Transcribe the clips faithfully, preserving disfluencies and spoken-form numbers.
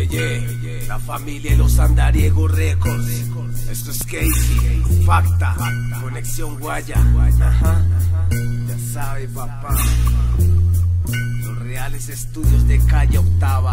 Oye, la familia y los Andariego Records. Esto es Casey, Facta, Conexión Guaya. Ajá. Ya sabe, papá. Los reales estudios de calle Octava.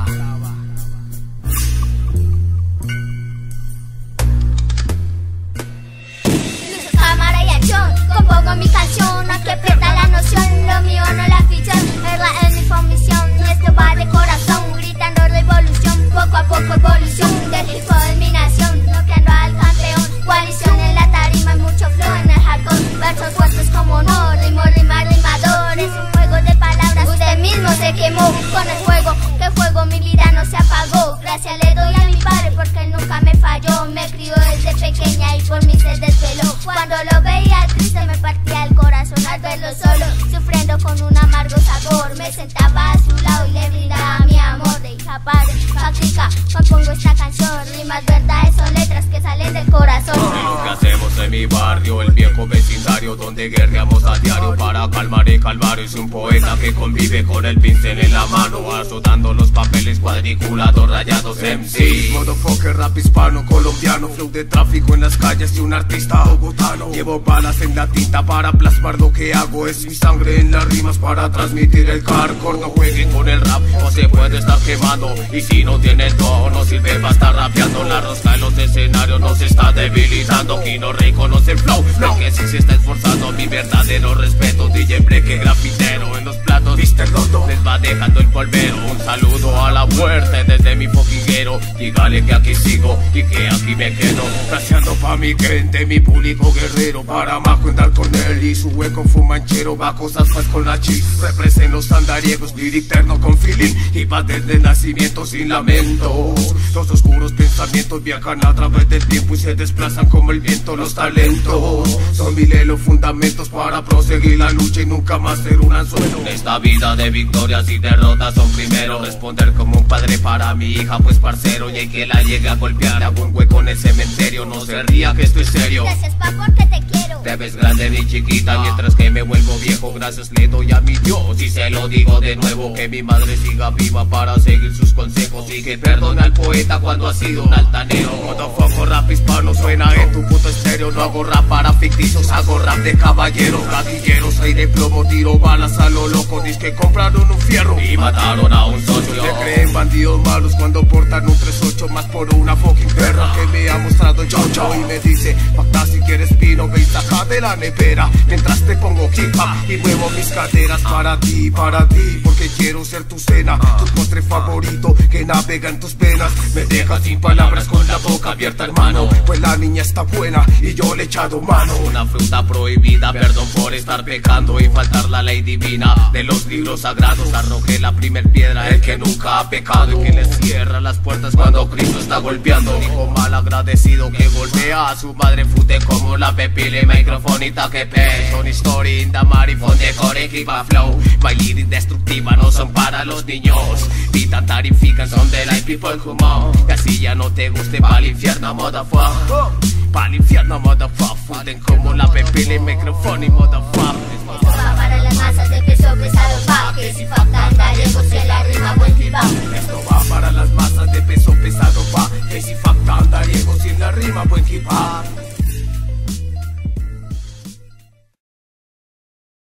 Luces, cámara y acción, compongo mi canción, a que pierda la noción, lo mío no la ficción, es la uniformización, y esto va de corazón, gritando revolución, poco a poco evolución, del hijo de mi nación, noqueando al campeón, coalición en la tarima y mucho flow en el hardcore, versos fuertes como no, rimo, rima, rimador, es un juego de palabras, usted mismo se quemó con el fuego, que fuego mi vida no se apagó, gracias le doy a mi padre porque él nunca me falló, me crió desde pequeña y por mí se desveló, cuando lo veía triste me partía el corazón al verlo solo, sufriendo con un amargo sabor, me sentaba a su lado y le brindaba mi amor de hija padre, Patrica, compongo esta canción, rimas verdades son letras que salen del corazón. Lo que hacemos en mi barrio, el viejo vecindario donde guerreamos a diario para calmar el calvario, es un poeta que convive con el pincel en la mano, azotando los papeles cuadriculados rayados M C. Motherfucker, rap hispano, colombiano, flow de tráfico en las calles y un artista bogotano. Llevo balas en la tinta para plasmar lo que hago, es mi sangre en las rimas para transmitir el hardcore. No jueguen con el rap o se puede estar quemando, y si no tiene todo no sirve para estar rapeando. La rosca en los escenarios nos está debilitando, aquí no reconoce el flow, lo que sí se está esforzando. Mi verdadero respeto, D J Breque, grafitero en los platos, mister Roto les va dejando el polvero. Un saludo a la muerte desde mi foquiguero, dígale que aquí sigo y que aquí me quedo. Graciando pa' mi gente, mi público guerrero, para más cuentar con él y su hueco fumanchero, va cosas pues con la chis, represent los andariegos, lyric terno con feeling, y va desde el nacimiento sin lamentos. Los oscuros pensamientos viajan a través del tiempo y se desplazan como el viento. Los talentos son miles los fundamentos para proseguir la lucha y nunca más ser un anzuelo. En esta vida de victorias y derrotas son primero responder como un padre para mi hija, pues parcero, y hay que la llegue a golpear, hago un hueco en el cementerio, no se ría que estoy serio. Gracias pa' porque te quiero. Te ves grande ni chiquita, mientras que me vuelvo viejo, gracias le doy a mi Dios, y se lo digo de nuevo, que mi madre siga viva para seguir sus consejos, y que perdone al poeta cuando ha sido un altanero. Motherfucker, rap hispano suena en tu puto estéreo, no hago rap para ficticios, hago rap de caballeros, gatilleros, rey de plomo, tiro balas a lo loco, dice que compraron un fierro y mataron a un socio. Se creen bandidos malos cuando portan un tres ocho más por una fucking perra que me ha mostrado el chocho y me dice, Facta, si quieres pino, ve y saca de la nevera, mientras te pongo hip hop y muevo mis caderas para ti, para ti, porque quiero ser tu cena, tu postre favorito que navega en tus penas. Me dejas sin palabras con la boca abierta, hermano, pues la niña está buena y yo le he echado mano. Una fruta prohibida, perdón por estar pecando y faltar la ley divina de los libros sagrados. Arrojé la primer piedra, el que nunca ha pecado y que le cierra las puertas cuando Cristo está golpeando. Hijo mal agradecido que golpea a su madre, fute como la pepile, microfonita que pe. Son story in the marifón de corejiva flow, bailir indestructiva no son para los niños. Vida tarifican son de la people humor, que así ya no te guste pa'l infierno, motherfucker. Pa'l infierno, motherfucker. Futen como la pepile, microphone y motherfucker. Esto va para las masas de que